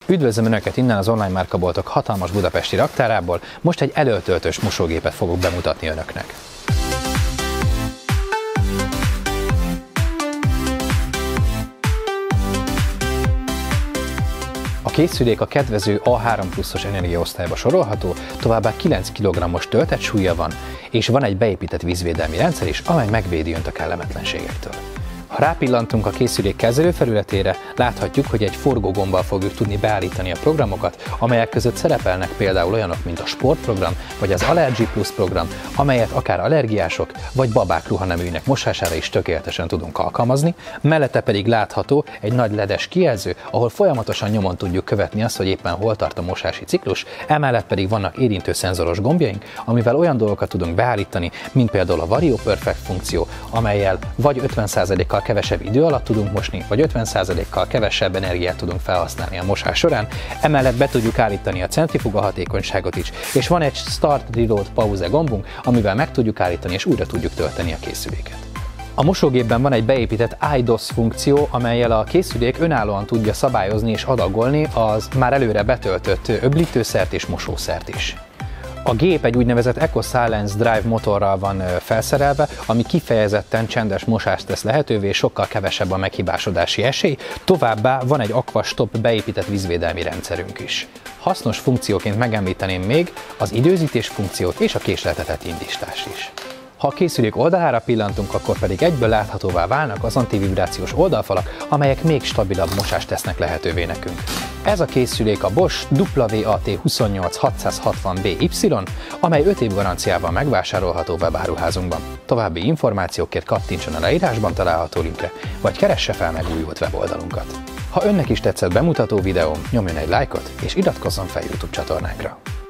Üdvözlöm Önöket innen az online márkaboltok hatalmas budapesti raktárából, most egy elöltöltős mosógépet fogok bemutatni Önöknek. A készülék a kedvező A3 pluszos energiaosztályba sorolható, továbbá 9 kg-os töltett súlya van, és van egy beépített vízvédelmi rendszer is, amely megvédi Önt a kellemetlenségektől. Ha rápillantunk a készülék kezelőfelületére, láthatjuk, hogy egy forgógombbal fogjuk tudni beállítani a programokat, amelyek között szerepelnek például olyanok, mint a sportprogram vagy az Allergy Plus program, amelyet akár allergiások vagy babák ruhaneműinek mosására is tökéletesen tudunk alkalmazni, mellette pedig látható egy nagy ledes kijelző, ahol folyamatosan nyomon tudjuk követni azt, hogy éppen hol tart a mosási ciklus, emellett pedig vannak érintő szenzoros gombjaink, amivel olyan dolgokat tudunk beállítani, mint például a Vario Perfect funkció, amellyel vagy 50%-kal kevesebb idő alatt tudunk mosni, vagy 50%-kal kevesebb energiát tudunk felhasználni a mosás során. Emellett be tudjuk állítani a centrifuga hatékonyságot is, és van egy Start Reload Pause gombunk, amivel meg tudjuk állítani és újra tudjuk tölteni a készüléket. A mosógépben van egy beépített iDOS funkció, amellyel a készülék önállóan tudja szabályozni és adagolni az már előre betöltött öblítőszert és mosószert is. A gép egy úgynevezett EcoSilence Drive motorral van felszerelve, ami kifejezetten csendes mosást tesz lehetővé, és sokkal kevesebb a meghibásodási esély, továbbá van egy AquaStop beépített vízvédelmi rendszerünk is. Hasznos funkcióként megemlíteném még az időzítés funkciót és a késleltetett indítást is. Ha a készülék oldalára pillantunk, akkor pedig egyből láthatóvá válnak az antivibrációs oldalfalak, amelyek még stabilabb mosást tesznek lehetővé nekünk. Ez a készülék a Bosch WAT28660BY, amely 5 év garanciával megvásárolható webáruházunkban. További információkért kattintson a leírásban található linkre, vagy keresse fel megújult weboldalunkat. Ha Önnek is tetszett bemutató videóm, nyomjon egy lájkot és iratkozzon fel YouTube csatornánkra.